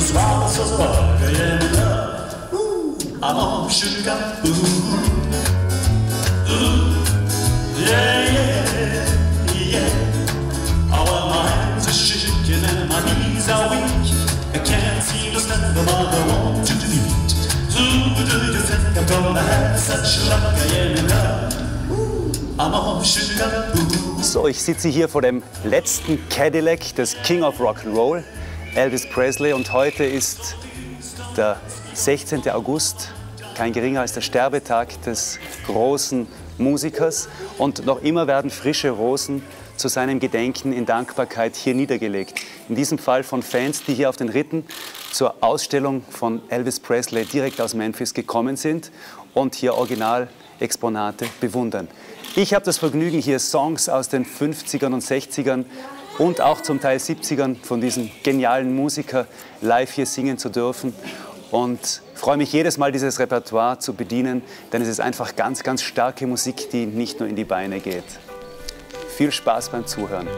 swallow so spark in love. Ooh, I'm all sugar. Ooh, ooh, yeah, yeah, yeah. Oh, well, my hands are shaking and my knees are weak. I can't seem to step the mother want to eat. Who do you think I'm gonna have such luck in love? Ooh, I'm all sugar. Ooh. So, ich sitze hier vor dem letzten Cadillac des King of Rock'n'Roll, Elvis Presley, und heute ist der 16. August, kein geringer als der Sterbetag des großen Musikers, und noch immer werden frische Rosen zu seinem Gedenken in Dankbarkeit hier niedergelegt. In diesem Fall von Fans, die hier auf den Ritten zur Ausstellung von Elvis Presley direkt aus Memphis gekommen sind und hier Originalexponate bewundern. Ich habe das Vergnügen, hier Songs aus den 50ern und 60ern und auch zum Teil 70ern von diesem genialen Musiker live hier singen zu dürfen. Und freue mich jedes Mal, dieses Repertoire zu bedienen, denn es ist einfach ganz, ganz starke Musik, die nicht nur in die Beine geht. Viel Spaß beim Zuhören.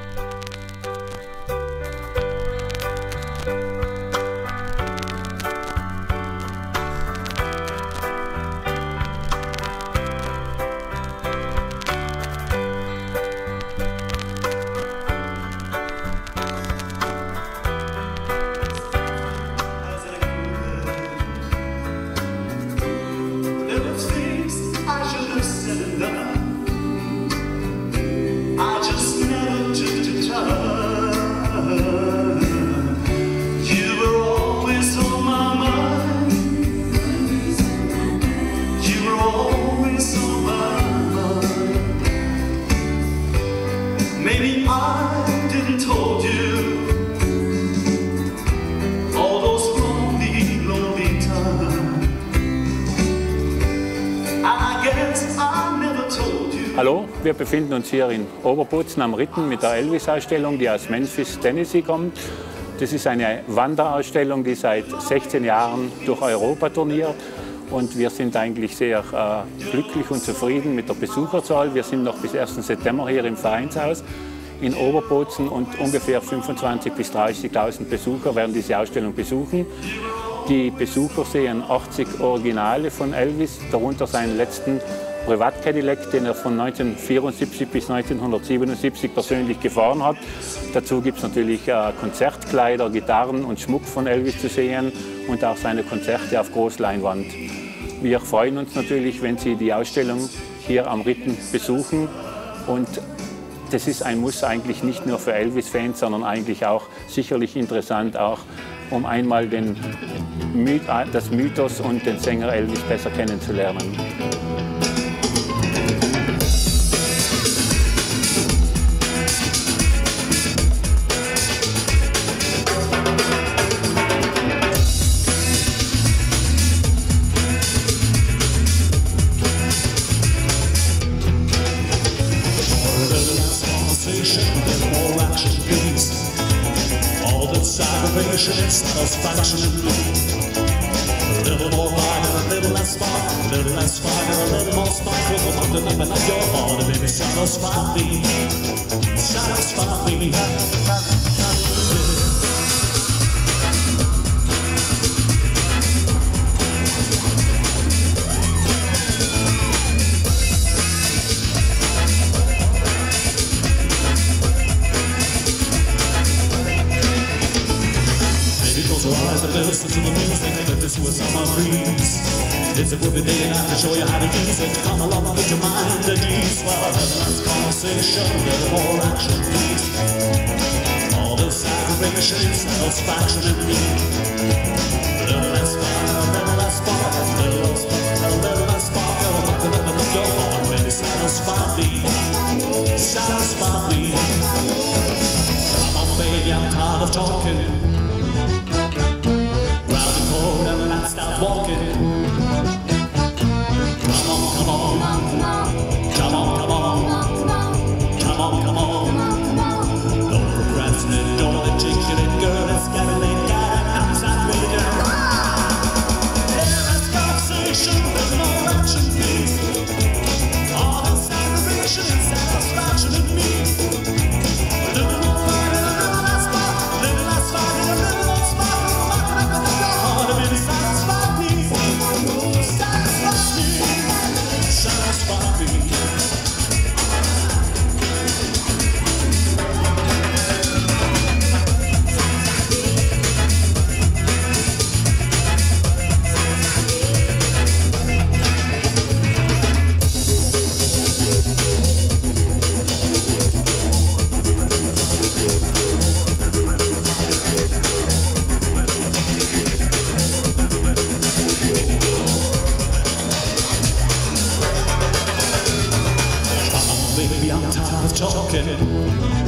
Maybe I didn't told you all those lonely, lonely times. I guess I never told you. Hallo, wir befinden uns hier in Oberbozen am Ritten mit der Elvis-Ausstellung, die aus Memphis, Tennessee kommt. Das ist eine Wanderausstellung, die seit 16 Jahren durch Europa turniert. Und wir sind eigentlich sehr glücklich und zufrieden mit der Besucherzahl. Wir sind noch bis 1. September hier im Vereinshaus in Oberbozen und ungefähr 25.000 bis 30.000 Besucher werden diese Ausstellung besuchen. Die Besucher sehen 80 Originale von Elvis, darunter seinen letzten Privat-Cadillac, den er von 1974 bis 1977 persönlich gefahren hat. Dazu gibt es natürlich Konzertkleider, Gitarren und Schmuck von Elvis zu sehen und auch seine Konzerte auf Großleinwand. Wir freuen uns natürlich, wenn Sie die Ausstellung hier am Ritten besuchen. Und das ist ein Muss eigentlich nicht nur für Elvis-Fans, sondern eigentlich auch sicherlich interessant, auch um einmal das Mythos und den Sänger Elvis besser kennenzulernen. Satisfaction. A little more fire, a little less fire, a little less fire, a little more sparkle. Want to live in your heart, baby, satisfy me, satisfy me. Listen to the music, but this was summer breeze. It's a groovy day and I can show you how to use it. Come along and put your mind at ease. Well, a little less conversation, a little more action, please. All this aggravation, satisfaction in me. A little less fire, a little less spark, a little less spark, a little less spark. I want to live in your heart, baby, satisfy me, satisfy me. Come on, baby, I'm tired of talking. Stop walking. Come on, come on, come on, come on, come on, come on, come on. Don't procrastinate, don't let you get it, girl. It's gotta lay down outside with the girl. Yeah, that's conversation, there's no action, please. All this aggravation and satisfaction in me. A little more fire, a little less fire, a little less fire. walking.